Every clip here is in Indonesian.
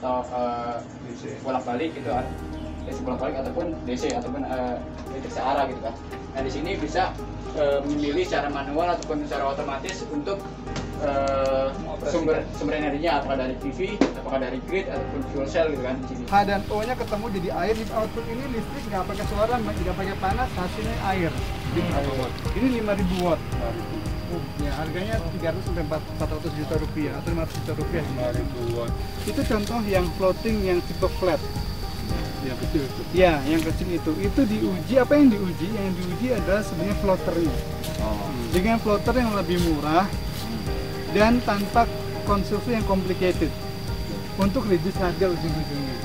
atau bolak-balik gitu kan, AC bolak-balik ataupun DC ataupun listrik searah gitu kan. Nah di sini bisa memilih secara manual ataupun secara otomatis untuk sumber energinya, apakah dari PV, apakah dari grid ataupun fuel cell gitu kan di sini. H dan O nya ketemu jadi air. Di output ini listrik nggak pakai suara, nggak pakai panas, hasilnya air. Ini 5.000 watt. Ya, harganya 300 sampai 400 juta rupiah atau 500 juta rupiah. 5.000 watt. Itu contoh yang floating yang tipe flat. Ya betul. Ya, yang kecil itu diuji. Apa yang diuji? Yang diuji adalah sebenarnya floaternya. Dengan floater yang lebih murah dan tanpa konsumsi yang complicated untuk reduce harga ujung-ujungnya.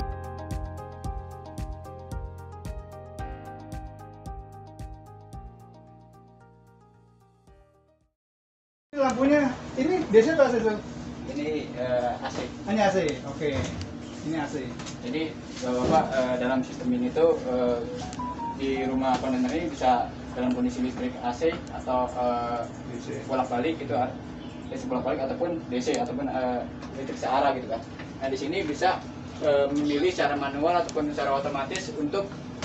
Lampunya ini DC atau AC? Ini AC. Hanya AC. Oke. Ini AC. Jadi Bapak dalam sistem ini tuh di rumah kontainer ini bisa dalam kondisi listrik AC atau bolak-balik gitu, AC bolak-balik ataupun DC ataupun listrik searah gitu kan. Nah di sini bisa memilih secara manual ataupun secara otomatis untuk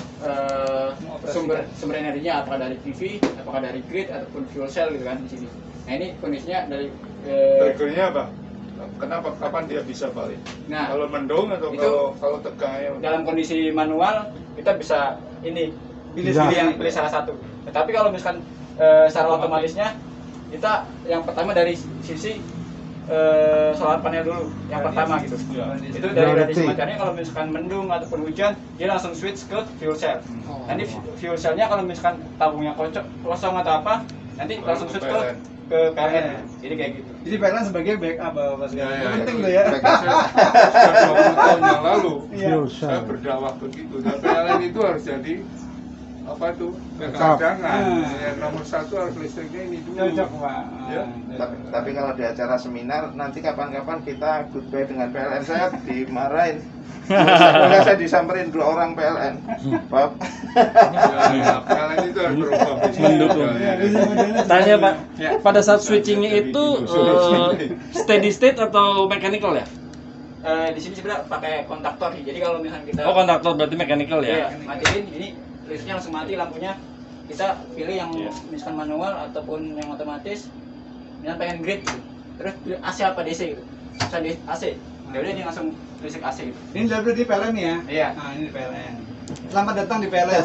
sumber energinya, apakah dari PV, apakah dari grid ataupun fuel cell gitu kan di sini. Nah ini kondisinya dari Triggernya apa? Kenapa? Kapan dia bisa balik? Nah, kalau mendung atau itu kalau tegang ya? dalam kondisi manual kita bisa ini pilih salah satu. Tetapi kalau misalkan secara otomatisnya kita yang pertama dari sisi solar panel dulu yang pertama gitu. Itu dari semacamnya kalau misalkan mendung ataupun hujan dia langsung switch ke fuel cell. Nanti fuel cellnya kalau misalkan tabungnya kosong atau apa nanti langsung switch ke PLN. Jadi kayak gitu. Jadi PLN sebagai backup Bapak sekalian. Ya, Penting tuh ya. Sudah 20 tahun yang lalu Iya. saya berdakwah begitu. Dan PLN itu harus jadi apa itu cadangan. Ya, nomor satu harus listriknya ini dulu. Cocok Pak. Ya. Tapi kalau di acara seminar nanti kapan-kapan kita goodbye dengan PLN, saya dimarahin. Kalau saya disamperin 2 orang PLN, Pak. Ya, PLN itu harus berubah. Mendukung. Tanya Pak, pada saat switchingnya itu steady state atau mechanical ya? Di sini sebenarnya pakai kontaktor sih. Jadi kalau misalkan kita Kontaktor berarti mechanical ya? matiin ini listriknya langsung mati lampunya. Kita pilih yang misalkan manual ataupun yang otomatis. Misalkan pengen grid gitu. Terus pilih AC apa DC gitu. Misalkan AC. Ya udah dia langsung listrik AC gitu. Ini dari di PLN ya? Iya. Nah, ini di PLN. Selamat datang di PLN.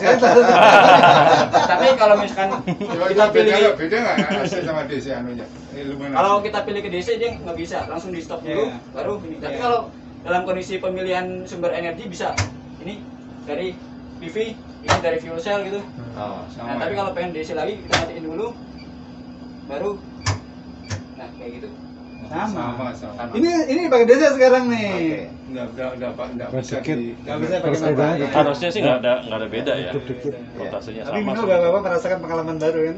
Tapi kalau misalkan kita pilih beda nggak ya AC sama DC anunya? Iluminasi. kalau kita pilih ke DC dia nggak bisa, langsung di stop dulu baru ini. Tapi kalau dalam kondisi pemilihan sumber energi bisa ini dari PV, ini dari fuel cell gitu. Sama Nah, tapi ya? kalau pengen DC lagi kita matiin dulu baru kayak gitu. Sama. Ini pakai DC sekarang nih. Nggak bisa di. Nggak bisa pakai matahari. Harusnya sih nggak ada beda ya. Voltasenya Tapi sama. minimal Bapak merasakan pengalaman baru kan?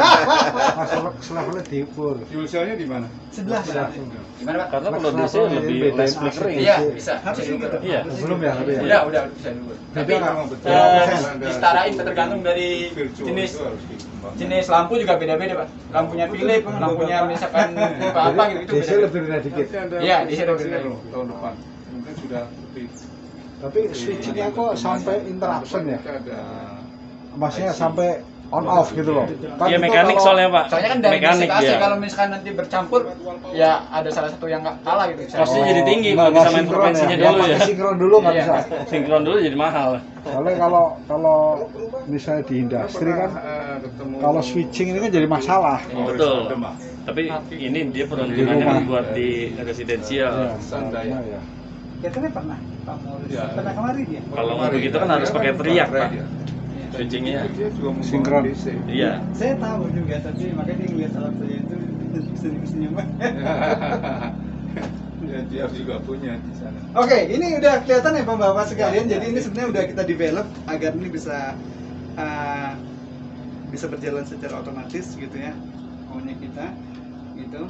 Levelnya diukur. Fuel cell-nya di mana? Sebelah. Gimana Pak? Karena kalau DC lebih less flickering. Iya, bisa. Harus Bisa gitu. juga. Iya. Belum ya, tapi ya. Udah bisa dulu. Tapi memang betul. disetarain tergantung dari Virtual jenis itu harus dikembangkan. jenis lampu juga beda-beda Pak. Lampunya Philips, lampunya misalkan apa gitu itu DC beda. lebih rendah dikit. Iya, DC lebih rendah. loh tahun depan. Mungkin sudah lebih. Tapi switchingnya kok sampai interruption ya? Ada. Maksudnya sampai on off gitu loh. Kan Iya itu mekanik kalau- soalnya Pak. Soalnya kan dari Mekanik basic AC ya. kalau misalkan nanti bercampur ya ada salah satu yang nggak kalah gitu. Pasti jadi tinggi nggak kalau bisa main sinkron frekuensinya ya. dulu Yang ya. pakai sinkron dulu nggak Iya. bisa. Sinkron dulu jadi mahal. Soalnya kalau misalnya di industri kan ketemu kalau switching ini kan jadi masalah. Betul. Tapi ini dia peruntungannya kan buat di residensial. Ya, Standar ya. ya. Katanya pernah Pak Maulid. Ya. Pernah kemarin dia. Kalau untuk begitu kan harus pakai teriak Pak. Switchingnya. Dia juga mau Sinkron. DC. Iya. Saya tahu juga, tapi makanya dia ngeliat alat saya itu senyum-senyum. Ya, dia juga punya di sana. Oke, ini udah kelihatan ya Bapak sekalian. Jadi ini sebenarnya udah kita develop agar ini bisa berjalan secara otomatis gitu ya, maunya kita gitu.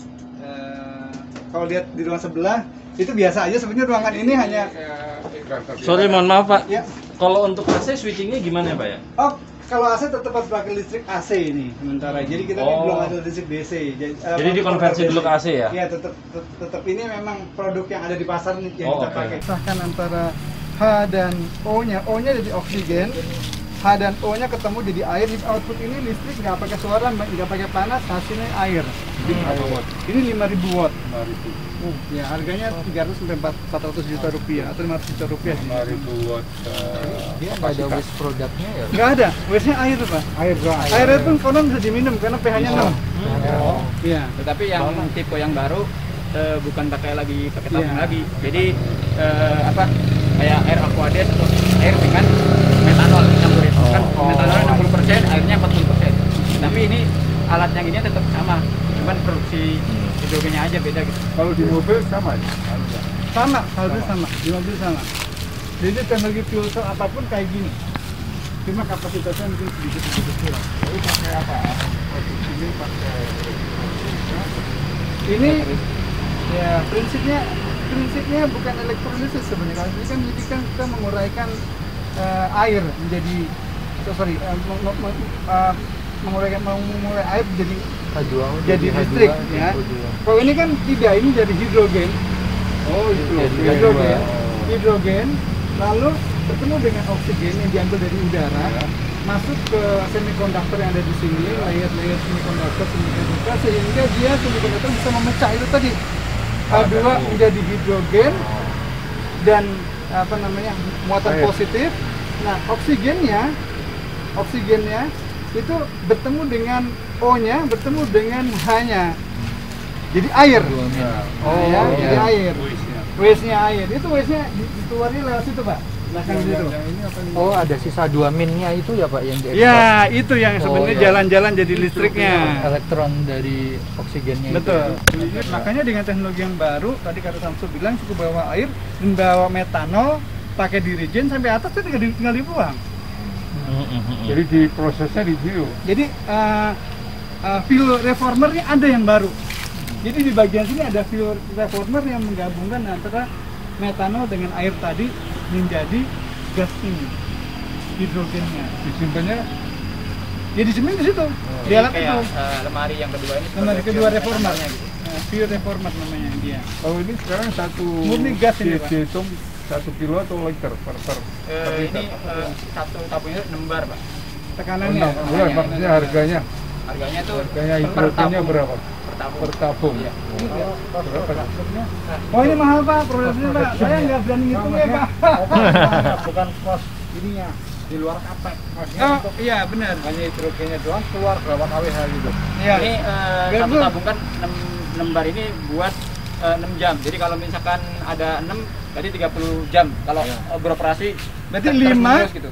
Kalau lihat di ruang sebelah itu biasa aja sebenarnya, ruangan ini hanya Sorry mohon maaf Pak. ya. Kalau untuk AC switchingnya gimana ya Pak ya? Oh, kalau AC tetap harus pakai listrik AC ini sementara. Jadi kita ini belum ada listrik DC. Jadi dikonversi dulu ke AC ya? Iya, tetap ini memang produk yang ada di pasar nih yang kita pakai. Sahkan antara H dan O-nya. O-nya jadi oksigen, H dan O-nya ketemu jadi air. Di output ini listrik nggak pakai suara, nggak pakai panas, hasilnya air. Ini 5.000 watt. Ya, harganya 300 sampai 400 juta rupiah atau 500 juta rupiah. 5.000 watt. Dia nggak ada waste produknya ya? Nggak ada, waste-nya air Pak. Airnya pun konon bisa diminum karena pH-nya 6. Iya. Tetapi yang tipe yang baru bukan pakai tabung lagi. Jadi kayak air aquades atau air dengan metanol campurin. Kan metanolnya 60%, airnya 40%. Tapi ini alat yang ini tetap sama, cuman produksi hidrogennya aja beda gitu. Kalau di mobil sama ya? Sama, harusnya sama, di mobil sama. Jadi teknologi fuel cell apapun kayak gini. Cuma kapasitasnya mungkin sedikit kurang. Jadi pakai apa? Ini pakai Ini ya prinsipnya bukan elektrolisis sebenarnya. Ini kan jadi kan kita menguraikan air menjadi mengurai air jadi listrik ya. Kalau ini kan tidak, ini jadi hidrogen. Hidrogen lalu bertemu dengan oksigen yang diambil dari udara, masuk ke semikonduktor yang ada di sini, layer semikonduktor sehingga dia semikonduktor bisa memecah itu tadi H2 menjadi hidrogen dan muatan positif. Nah, oksigennya itu bertemu dengan O-nya, bertemu dengan H-nya. Jadi air. Jadi air. Waste-nya air. Itu waste-nya dikeluarin lewat situ, Pak. Belakang situ. Oh, ada sisa 2 min-nya itu ya Pak yang diekspor? Ya, itu yang sebenarnya jalan-jalan jadi listriknya. Elektron dari oksigennya. Betul. Itu. Makanya dengan teknologi yang baru, tadi kata Samsul bilang cukup bawa air dan bawa metanol, pakai dirigen sampai atas itu tinggal dibuang. Jadi di prosesnya di situ. Jadi fuel reformernya ada yang baru. Jadi di bagian sini ada fuel reformer yang menggabungkan antara metanol dengan air tadi menjadi gas ini, hidrogennya. Disimpannya? Ya disimpan di situ. Di alat itu. Lemari yang kedua ini. Lemari kedua reformer. Fuel reformer namanya dia. Oh, ini sekarang satu murni gas ini, Pak. dihitung 1 kilo atau liter per ini satu tabungnya 6 bar, Pak. Tekanannya. Maksudnya harganya? Harganya tuh Harganya hidrogennya berapa? Per tabung. Iya. Berapa? Oh ini mahal Pak, produksinya Pak. Saya nggak berani ngitungnya Pak. Bukan kos ininya di luar kapek. Oh iya benar. Hanya hidrogennya doang keluar berapa kWh gitu. Iya. Ini satu tabung kan 6 bar ini buat 6 jam. Jadi kalau misalkan ada 6 berarti 30 jam. Kalau beroperasi berarti terus 5 gitu.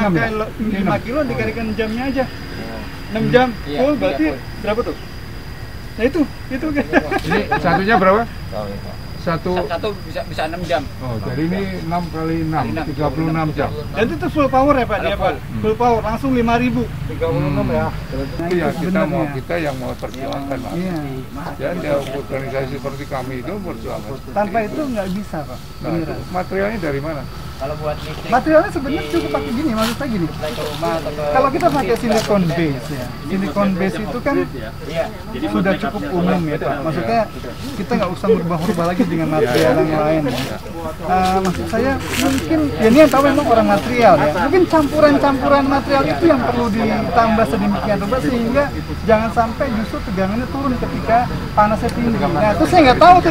5 kilo dikalikan jamnya aja. 6 jam Iya, full berarti full. berapa tuh? Nah itu kan. Ini satunya berapa? Satu. Satu bisa 6 jam. Oh, jadi ini 6 kali 6, 36 jam. Dan itu full power ya Pak dia Pak. Full power langsung 5.000. 36 ya. Itu ya kita yang mau perjuangkan, Mas. Iya. Dan ya organisasi seperti kami itu perjuangan. Tanpa itu nggak bisa Pak. Nah, itu Beneran. materialnya dari mana? Kalau buat listrik Materialnya sebenarnya cukup pakai gini, maksud saya gini. ke rumah atau ke Kalau kita pakai silikon base ya, silikon base itu kan iya. sudah cukup umum ya Pak. Maksudnya kita nggak usah merubah-rubah lagi dengan material yang lain. Maksud saya mungkin ya ini yang tahu memang orang material ya. Mungkin campuran material itu yang perlu ditambah sedemikian rupa sehingga jangan sampai justru tegangannya turun ketika panasnya tinggi. Nah itu saya nggak tahu tuh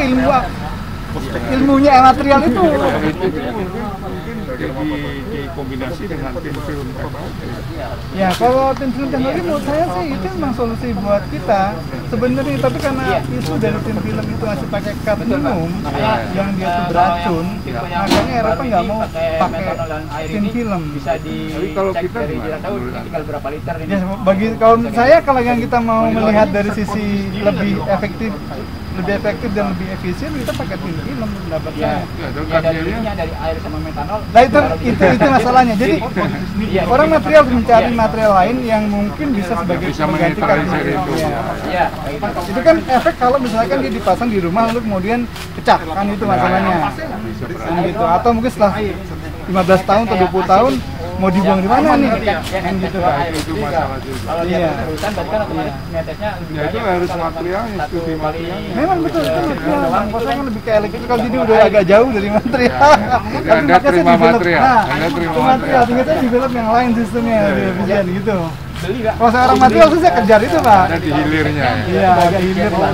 ilmunya material itu. Itu mungkin dikombinasi dengan tim film teknologi. Ya kalau tim film teknologi menurut saya sih itu memang solusi buat kita sebenarnya, tapi karena isu dari tim film itu masih pakai kadmium yang dia itu beracun, makanya Eropa nggak mau pakai tim film. Bisa Tapi kalau dicek kita dari gimana? jarak tahu ini tinggal berapa liter ini. Ya, bagi kalau menurut saya kalau yang kita mau melihat dari sisi lebih efektif dan lebih efisien kita pakai tim film pendapat saya. Ya, dan Ya, dari hasilnya ininya dari air sama metanol. Nah itu masalahnya. Jadi orang material mencari material lain yang mungkin bisa sebagai bisa pengganti menetralisir kadmium. itu. Ya. Iya. Itu kan efek kalau misalkan dia dipasang di rumah lalu kemudian pecah kan itu masalahnya. bisa Kan gitu. Atau mungkin setelah 15 tahun atau 20 tahun mau dibuang di mana nih? Yang gitu Pak. Itu masalah juga. Kalau dia Iya. perusahaan berarti kan otomatis netesnya lebih Ya, itu banyak. harus Satu- materialnya, satu studi kali- materialnya. Memang betul, Iya, betul. iya. Bang Kosa kan lebih ke elektrikal, jadi udah agak jauh dari material. Jadi Tapi Anda makanya terima saya develop- material, Nah, Anda terima itu material, material. tinggal saya develop yang lain sistemnya lebih efisien gitu. Beli nggak? Kalau saya orang material, saya kejar itu Pak. Ada di hilirnya ya. Iya, agak hilir lah.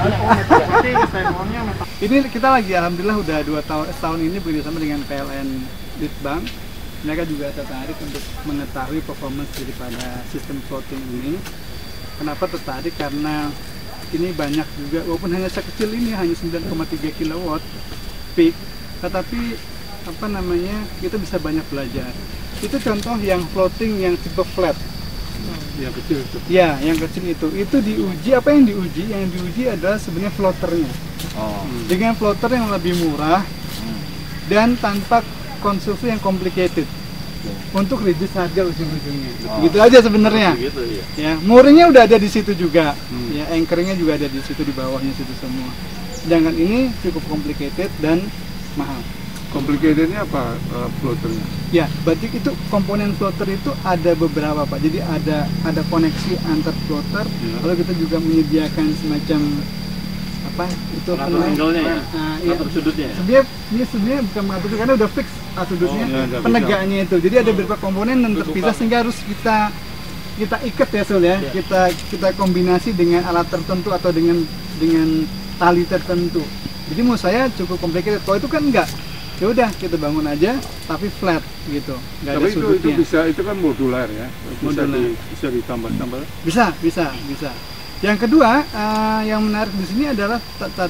Ini kita lagi alhamdulillah udah 2 tahun, setahun ini bekerjasama dengan PLN Litbang. Mereka juga tertarik untuk mengetahui performance daripada sistem floating ini. Kenapa tertarik? Karena ini banyak juga, walaupun hanya sekecil ini, hanya 9,3 kW peak, tetapi apa namanya, kita bisa banyak belajar. Itu contoh yang floating yang tipe flat. Yang kecil itu. Ya, yang kecil itu diuji. Apa yang diuji? Yang diuji adalah sebenarnya floaternya. Dengan floater yang lebih murah dan tanpa konsumsi yang complicated untuk reduce harga ujung-ujungnya. Gitu aja sebenarnya. Gitu ya. Ya, mooringnya udah ada di situ juga. Ya, anchoringnya juga ada di situ, di bawahnya situ semua. Sedangkan ini cukup complicated dan mahal. Complicatednya apa floaternya? Ya, berarti itu komponen floater itu ada beberapa Pak. Jadi ada koneksi antar floater. Lalu kita juga menyediakan semacam apa itu Pengatur angle-nya ya? iya. Pengatur sudutnya ya? Sebenarnya bukan mengatur karena udah fix sudutnya, Oh, iya, nggak penegaknya itu. Jadi ada beberapa komponen yang terpisah sehingga harus kita ikat ya Sul ya. Kita kombinasi dengan alat tertentu atau dengan tali tertentu. Jadi menurut saya cukup complicated. Kalau itu kan enggak. Ya udah kita bangun aja tapi flat gitu. Enggak ada Tapi itu sudutnya. bisa, itu kan modular ya. Modular. Bisa ditambah-tambah. Bisa. Yang kedua, yang menarik di sini adalah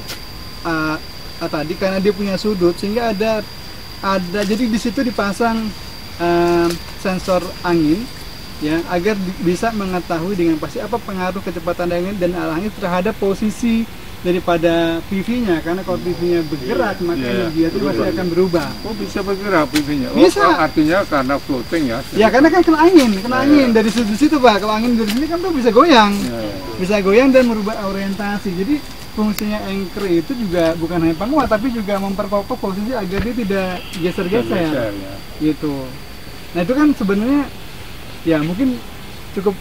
tadi karena dia punya sudut sehingga ada jadi di situ dipasang sensor angin ya agar bisa mengetahui dengan pasti apa pengaruh kecepatan angin dan arah angin terhadap posisi daripada PV-nya, karena kalau PV-nya bergerak maka Iya, energi itu pasti berubah. akan berubah. Oh, bisa bergerak PV-nya. Oh, Bisa. artinya karena floating ya. Ya karena kan kena angin Iya. dari situ Pak. Kalau angin dari sini kan tuh bisa goyang. Ya. Bisa goyang dan merubah orientasi. Jadi fungsinya anchor itu juga bukan hanya penguat tapi juga memperkokoh posisi agar dia tidak geser-geser Ya. gitu. Nah itu kan sebenarnya ya mungkin cukup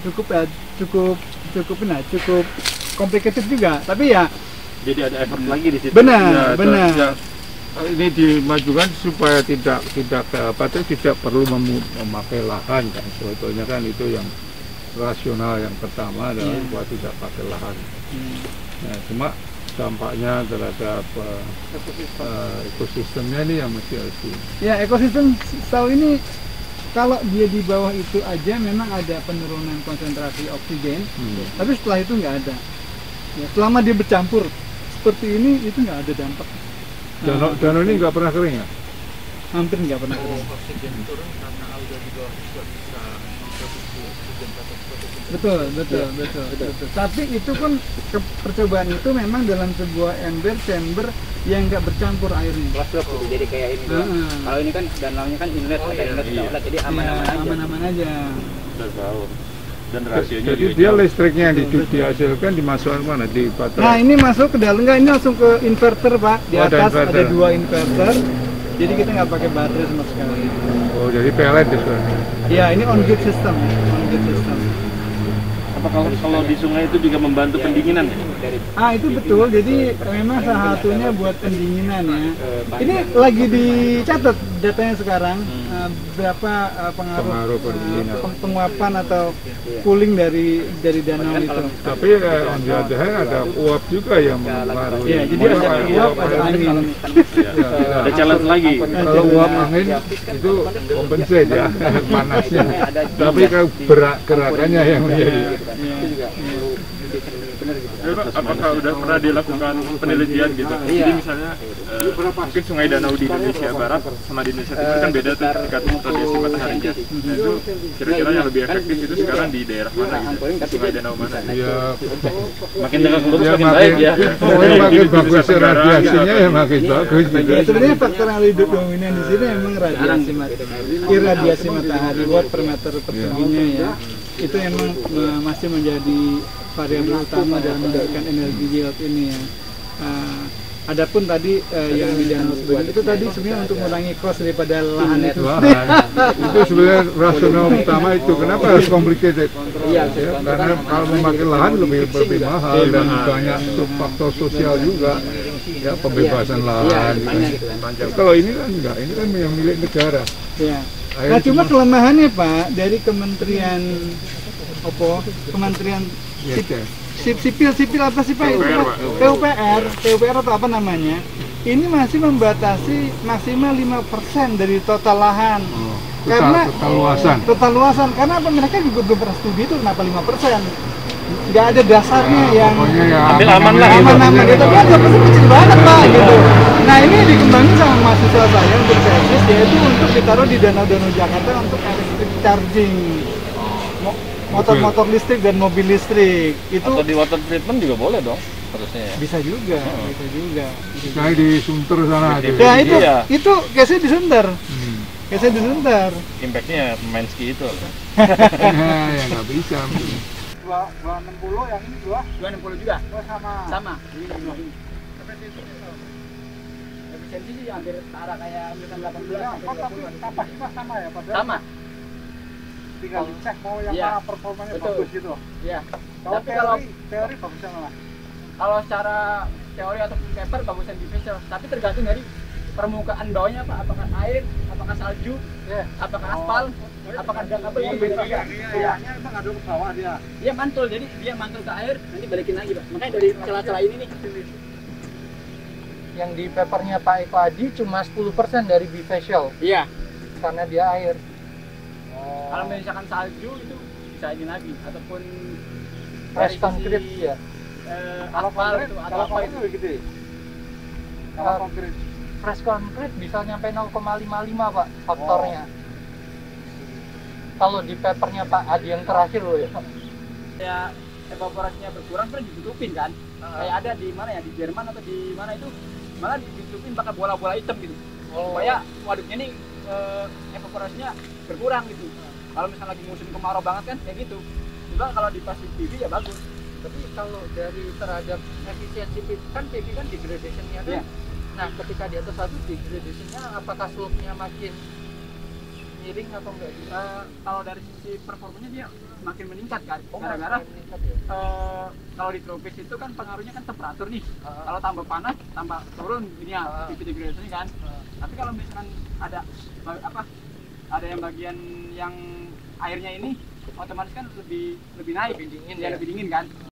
complicated juga. Tapi ya Jadi ada effort lagi di situ. benar. Ini dimajukan supaya tidak perlu memakai lahan kan. Sebetulnya kan itu yang rasional yang pertama adalah supaya tidak pakai lahan. Nah, cuma dampaknya terhadap ekosistemnya ini yang mesti harus Ya ekosistem setahu ini kalau dia di bawah itu aja memang ada penurunan konsentrasi oksigen, tapi setelah itu nggak ada. Ya, selama dia bercampur seperti ini itu nggak ada dampak. danau ini nggak pernah kering ya? Hampir nggak pernah. Betul. Tapi itu pun percobaan itu memang dalam sebuah chamber yang nggak bercampur airnya. Close loop gitu, jadi kayak ini doang. Kalau ini kan danaunya kan inlet, ada inlet, ada outlet, jadi aman-aman aja. Aman-aman aja. Udah tahu. Dan rasionya Jadi juga dia jauh. listriknya yang dihasilkan dimasukkan mana? Di baterai? Nah ini masuk ke dalam, enggak ini langsung ke inverter Pak. Di Oh, ada atas inverter. ada 2 inverter. Jadi kita nggak pakai baterai sama sekali. Oh, jadi PLN itu kan? Ya ini on grid system. Apa kalau di sungai itu juga membantu pendinginan ya? Itu betul. Jadi memang salah satunya buat pendinginan ya. Ini lagi dicatat datanya sekarang berapa pengaruh pendinginan. penguapan atau cooling dari danau itu. Tapi on the other hand ada uap juga yang mempengaruhi. Ya, jadi ada uap, ada angin. Ada challenge lagi. Kalau uap angin itu compensate ya panasnya. Tapi kalau gerakannya yang menjadi. Apakah udah pernah dilakukan penelitian gitu? Jadi misalnya mungkin sungai danau di Indonesia Barat sama di Indonesia Timur kan beda tuh tingkat radiasi mataharinya. Nah itu kira-kira yang lebih efektif itu sekarang di daerah mana gitu? Sungai danau mana? Ya, Makin dekat lurus ya makin baik ya. Pokoknya makin bagus radiasinya ya makin bagus juga. Ya, sebenarnya faktor yang lebih dominan di sini memang irradiasi matahari watt per meter perseginya ya. Itu emang masih menjadi variabel utama dalam mendapatkan energi yield ini ya. Adapun tadi yang di Danau Sembadung itu tadi sebenarnya untuk mengurangi cost daripada lahan itu. Itu sebenarnya rasional utama itu. Kenapa harus complicated? Ya, karena kalau memakai lahan lebih mahal dan banyak faktor sosial juga. Ya, pembebasan lahan. Kalau ini kan enggak, ini kan yang milik negara. Ya. Nah, cuma kelemahannya Pak dari Kementerian sipil apa sih Pak? PUPR atau apa namanya? Ini masih membatasi maksimal 5% dari total lahan. Karena total luasan. Karena apa? Mereka juga belum pernah studi itu kenapa 5%. Nggak ada dasarnya yang ambil aman lah. Aman-aman itu kan pasti kecil banget Pak gitu. Nah ini dikembangin sama mahasiswa saya untuk teknis, yaitu untuk ditaruh di danau-danau Jakarta untuk electric charging. Motor-motor listrik dan mobil listrik itu Atau di water treatment juga boleh dong harusnya ya. bisa juga. Kayak di Sunter sana aja. Ya Iya. itu case-nya di Sunter. Case-nya di Sunter. Impactnya pemain ski itu. Ya nggak bisa. 260 yang ini 260 juga. oh, sama. Ini. Efisiensi sih hampir setara kayak misalkan 18 Ya, sampai tapi 20. kapasitas sama ya Pak. Sama. Tinggal dicek mau yang Iya. mana performanya Betul. bagus gitu. Iya. Kalau Tapi kalau teori bagusnya mana? kalau secara teori ataupun paper bagusan di visual, tapi tergantung dari permukaan bawahnya Pak, apakah air, apakah salju, apakah aspal, apakah ada kabel yang beda-beda. Kayaknya emang ada ke bawah dia. Dia mantul, jadi dia mantul ke air, nanti balikin lagi Pak. Makanya dari celah-celah ini nih. Yang di papernya Pak Eko Adi cuma 10% dari bifacial Iya. karena dia air. Kalau misalkan salju itu bisa ini lagi, ataupun Fresh dari concrete sisi, ya. aspal itu atau kalau apa konkret itu. lebih gede. Kalau Eh, konkret. Fresh concrete bisa nyampe 0,55 Pak faktornya. Kalau di papernya Pak Adi yang terakhir loh ya. Ya evaporasinya berkurang terus ditutupin kan. Kayak ada di mana ya, di Jerman atau di mana itu malah ditutupin pakai bola-bola hitam gitu. Supaya waduknya nih evaporasinya berkurang gitu. Kalau misalnya lagi musim kemarau banget kan kayak gitu. Juga kalau di pasif PV ya bagus. Tapi kalau dari terhadap efisiensi kan PV kan degradation-nya kan. Iya. Nah, ketika di atas satu degradation-nya apakah slope-nya makin miring atau enggak? Kalau dari sisi performanya dia makin meningkat kan. Gara-gara meningkat ya. kalau di tropis itu kan pengaruhnya kan temperatur nih. Kalau tambah panas, tambah turun ini ya PV degradation kan. Tapi kalau misalkan ada ada yang bagian yang airnya ini otomatis kan lebih naik, Lebih dingin ya, ya. lebih dingin kan.